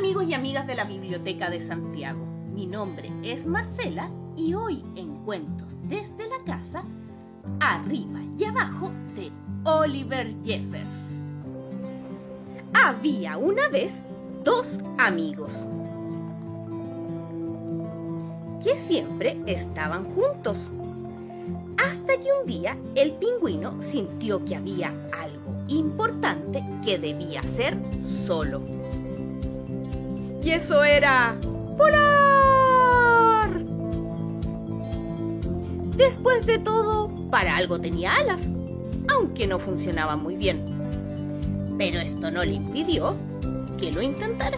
Amigos y amigas de la Biblioteca de Santiago, mi nombre es Marcela y hoy en Cuentos desde la Casa, arriba y abajo de Oliver Jeffers. Había una vez dos amigos que siempre estaban juntos, hasta que un día el pingüino sintió que había algo importante que debía hacer solo. Y eso era volar. Después de todo, para algo tenía alas, aunque no funcionaban muy bien. Pero esto no le impidió que lo intentara.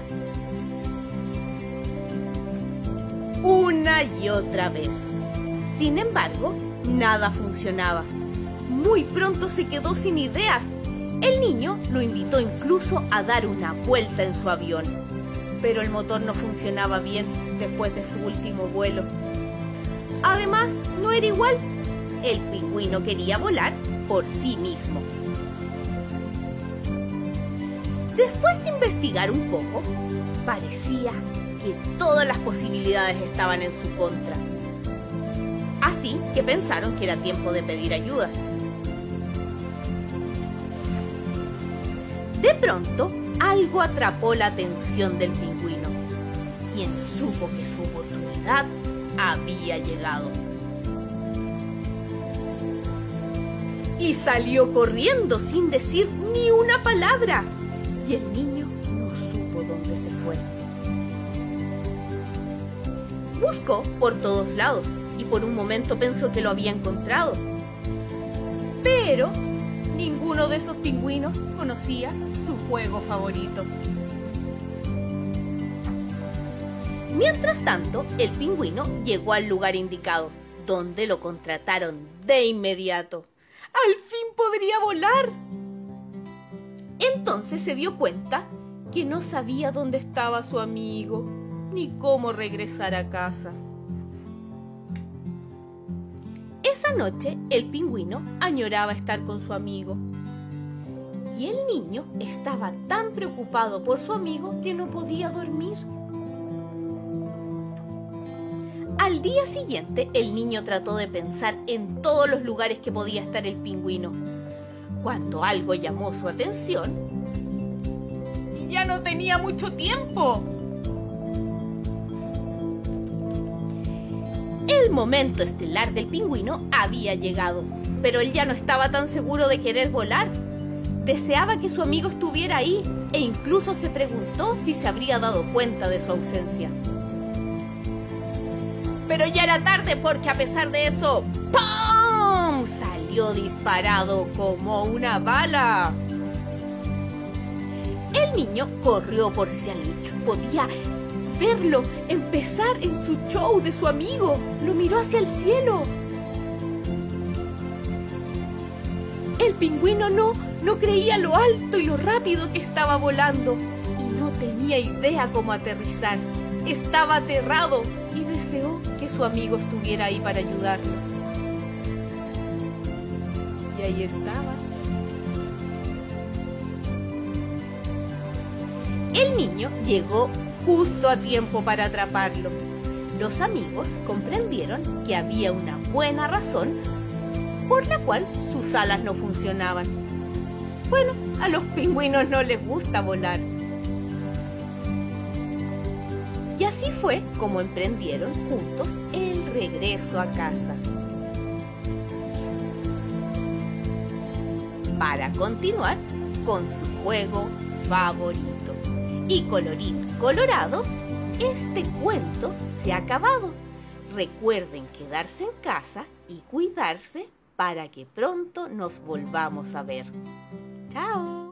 Una y otra vez. Sin embargo, nada funcionaba. Muy pronto se quedó sin ideas. El niño lo invitó incluso a dar una vuelta en su avión. Pero el motor no funcionaba bien después de su último vuelo. Además, no era igual. El pingüino quería volar por sí mismo. Después de investigar un poco, parecía que todas las posibilidades estaban en su contra. Así que pensaron que era tiempo de pedir ayuda. De pronto, algo atrapó la atención del pingüino, quien supo que su oportunidad había llegado. Y salió corriendo sin decir ni una palabra, y el niño no supo dónde se fue. Buscó por todos lados y por un momento pensó que lo había encontrado. Pero ninguno de esos pingüinos conocía su juego favorito. Mientras tanto, el pingüino llegó al lugar indicado, donde lo contrataron de inmediato. ¡Al fin podría volar! Entonces se dio cuenta que no sabía dónde estaba su amigo, ni cómo regresar a casa. Esa noche, el pingüino añoraba estar con su amigo. Y el niño estaba tan preocupado por su amigo que no podía dormir. Al día siguiente, el niño trató de pensar en todos los lugares que podía estar el pingüino, cuando algo llamó su atención. Y ya no tenía mucho tiempo. El momento estelar del pingüino había llegado, pero él ya no estaba tan seguro de querer volar. Deseaba que su amigo estuviera ahí e incluso se preguntó si se habría dado cuenta de su ausencia. Pero ya era tarde porque a pesar de eso, ¡pum!, salió disparado como una bala. El niño corrió por si podía verlo empezar en su show de su amigo. Lo miró hacia el cielo. El pingüino no creía lo alto y lo rápido que estaba volando y no tenía idea cómo aterrizar. Estaba aterrado y deseó que su amigo estuviera ahí para ayudarlo. Y ahí estaba. El niño llegó justo a tiempo para atraparlo. Los amigos comprendieron que había una buena razón por la cual sus alas no funcionaban. Bueno, a los pingüinos no les gusta volar. Y así fue como emprendieron juntos el regreso a casa. Para continuar con su juego favorito. Y colorín colorado, este cuento se ha acabado. Recuerden quedarse en casa y cuidarse para que pronto nos volvamos a ver. ¡Chao!